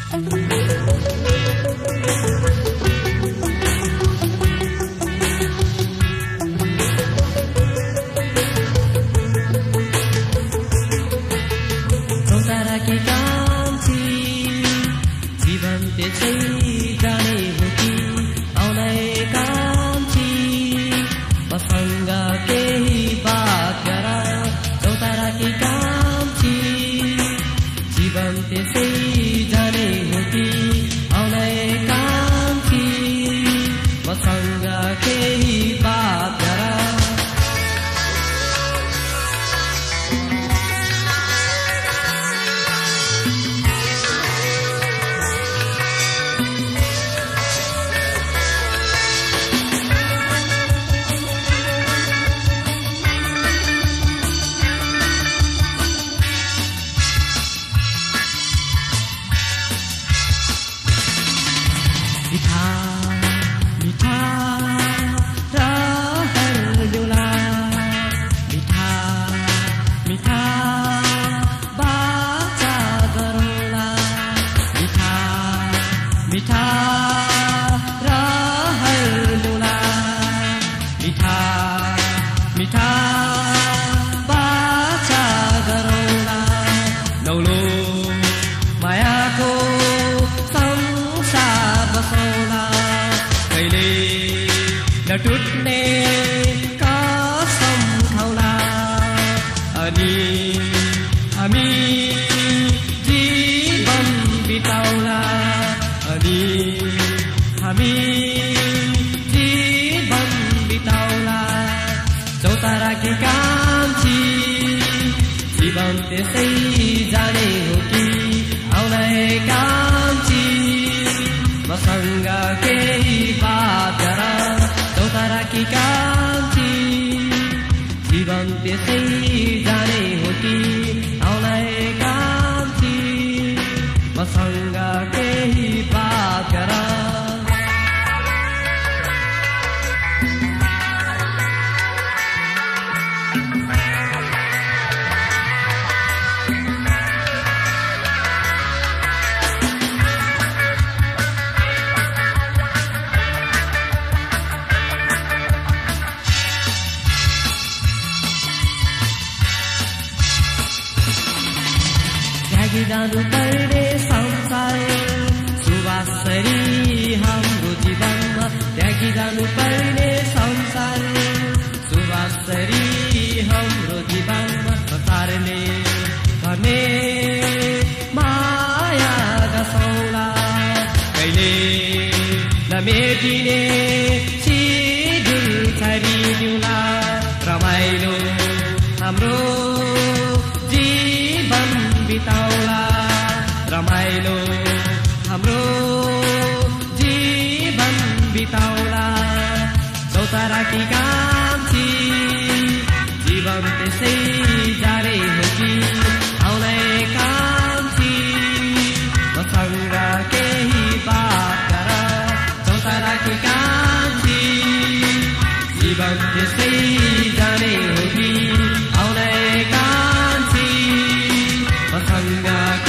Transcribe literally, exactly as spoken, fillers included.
टुट्ने कसम खाउला अनि हामी जीवन बिताउला अनि हामी जीवन बिताउला चौताराकी कान्छी जीवन त्यसै जाने हो कि आउने कान्छी मसँग केही बात गर चौताराकी कान्छी जीवन त्यसै जाने हो कि आउने कान्छी मसँग केही बात गर जानु पर्ने संसार सुवासरी हाम्रो जीवनमा त्यागी जानु पर्ने संसार सुवासरी हाम्रो जीवनमा संसारले गर्ने माया गसौला कहिले नमेटिने सिजुल छरिदिउला रमाइलो हाम्रो जीवन बिताउला रमाइलो हाम्रो जीवन बिताउला चौताराकी कान्छी जीवन त्यसै जाने हो कि आउने कान्छी मसँग केही बात गर चौताराकी कान्छी जीवन त्यसै जाने हो कि आउने कान्छी मसँग